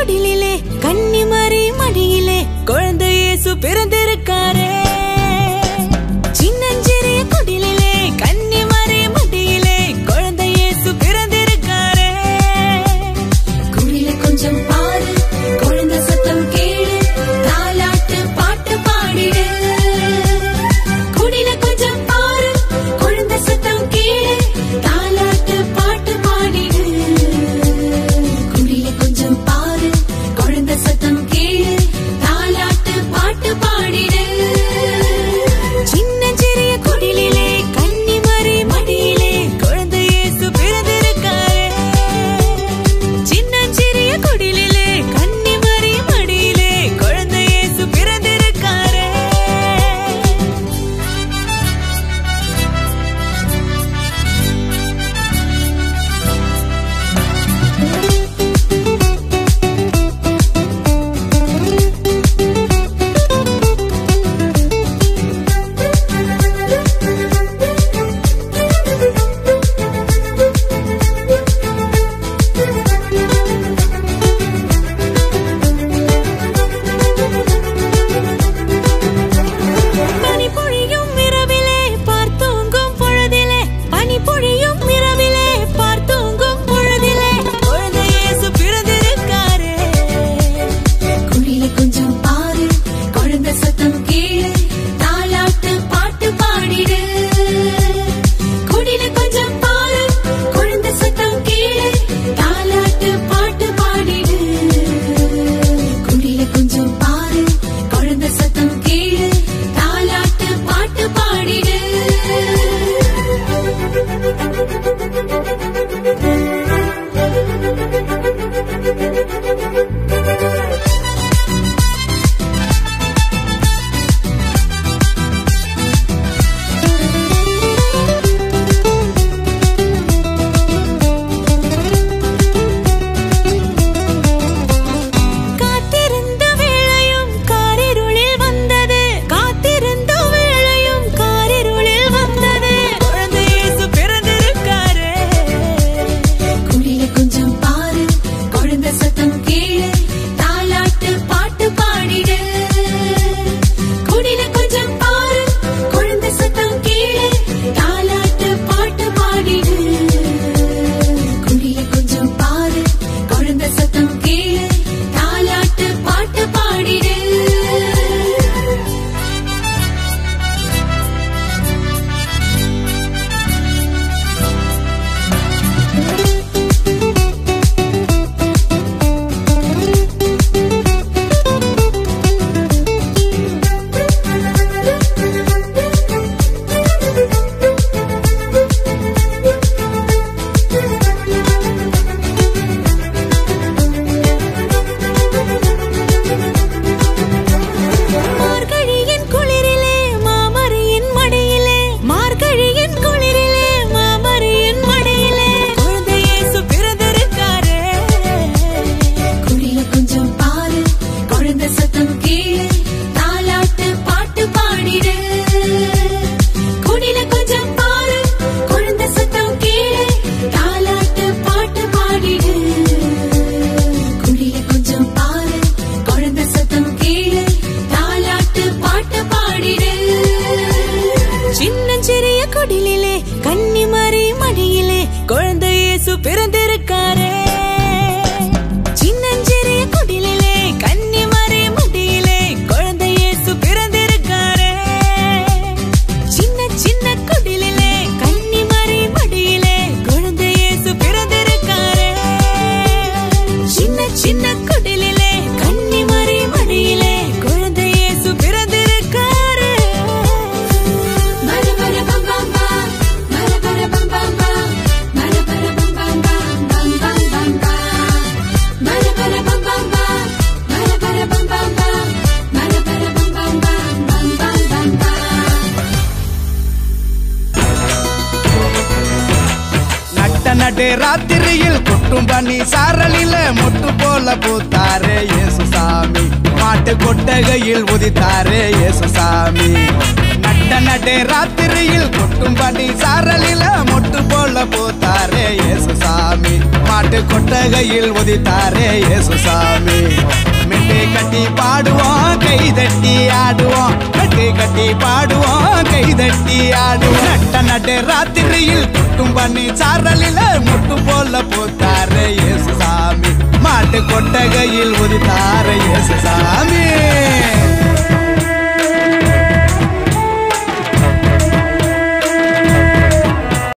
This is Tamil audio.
குடிலிலே கன்னிமரி மடியிலே குழந்தை இயேசு பிறந்திருக்காரே. சின்னஞ்சிறிய குடிலிலே கன்னிமரி மடியிலே குழந்தை இயேசு பிறந்திருக்காரே. குடில கொஞ்சம் பாரு, குழந்தை சத்தம் கேளு, தாலாட்டு பாட்டு பாடிடு. குடில கொஞ்சம் பாரு, குழந்தை சத்தம் கேளு, தாலாட்டு பாட்டு பாடிடு. குடில கொஞ்சம் பாரு, குழந்தை சத்தம் கேளு, தாலாட்டு பாட்டு பாடிடு. சின்னஞ்சிறிய குடிலிலே கன்னிமரி மடியிலே குழந்தை இயேசு பிறந்திருக்காரே. சின்னஞ்சிறிய குடிலிலே கன்னிமரி மடியிலே குழந்தை இயேசு பிறந்திருக்காரே. பனி பொழியும் இரவிலே பார்த்தூங்கும் பொழுதிலே, பனி பொழியும் இரவிலே பார்த்தூங்கும் பொழுதிலே குழந்தை இயேசு பிறந்திருக்காரே. குடில கொஞ்சம் பாரு, குழந்தை சத்தம் கேளு, தாலாட்டு பாட்டு பாடிடு. குடில கொஞ்சம் பாரு, குழந்தை சத்தம் கேளு, தாலாட்டு பாட்டு பாடிடு. குடில கொஞ்சம் பாரு, குழந்தை சத்தம் கேளு, தாலாட்டு பாட்டு பாடிடு. காத்திருந்த வேளையும் காரிருளில் வந்தது, காத்திருந்த வேளையும் காரிருளில் வந்தது குழந்தை இயேசு பிறந்திருக்காரே. குடில கொஞ்சம் பாரு, குழந்தை சத்தம் கேளு, தாலாட்டு பாட்டு பாடிடு. குடில கொஞ்சம் பாரு, குழந்தை சத்தம் கேளு, தாலாட்டு பாட்டு பாடிடு. குடில கொஞ்சம் பாரு, குழந்தை சத்தம் கேளு, தாலாட்டு பாட்டு பாடிடு. மார்கழியின் குளிரிலே மாமரியின் மடியிலே, மார்கழியின் குளிரிலே மாமரியின் மடியிலே குழந்தை இயேசு பிறந்திருக்காரே. குடில கொஞ்சம் பாரு, குழந்தை சத்தம் கேளு, தாலாட்டு பாட்டு பாடிடு. குடில கொஞ்சம் பாரு, குழந்தை சத்தம் கேளு, தாலாட்டு பாட்டு பாடிடு. குடில கொஞ்சம் பாரு, குழந்தை சத்தம் கேளு, தாலாட்டு பாட்டு பாடிடு. சின்னஞ்சிறிய குடிலிலே கன்னிமரி மடியிலே குழந்தை இயேசு பிறந்திருக்காரே. சின்னஞ்சிறிய குடிலிலே கன்னிமரி மடியிலே குழந்தை இயேசு பிறந்திருக்காரே. சின்ன சின்ன குடிலிலே கன்னிமரி மடியிலே குழந்தை இயேசு பிறந்திருக்காரே. சின்ன சின்ன குடிலிலே கன்னிமரி மடியிலே குழந்தை இயேசு பிறந்திருக்காரே. மர மர பம் பம் பம், மர மர பம் பம் பம், மர மர பம் பம் பம் பம் பம் பம் பம். மர மர பம் பம் பம், மர மர பம் பம் பம், மர மர பம் பம் பம் பம் பம் பம் பம். நட்ட நடு ராத்திரியில் கொட்டும் பனி சாரலில மொட்டு போல பூத்தாரே இயேசு சாமி. மாட்டு கொட்டகையில் உதித்தாரே இயேசு சாமி. நட்ட நடு ராத்திரியில் கொட்டும் பனி சாரலில மொட்டு போல பூத்தாரே இயேசு சாமி. மாட்டு கொட்டகையில் உதித்தாரே இயேசுசாமி மெட்டு கட்டி பாடுவோம் கைதட்டி ஆடுவோம் மெட்டு கட்டி பாடுவோம் கைதட்டி ஆடுவோம் நட்ட நட்டு ராத்திரியில் குட்டும் பண்ணி சாரலில முட்டு போல பூத்தாரே இயேசுசாமி மாட்டு கொட்டகையில் உதித்தாரே இயேசுசாமி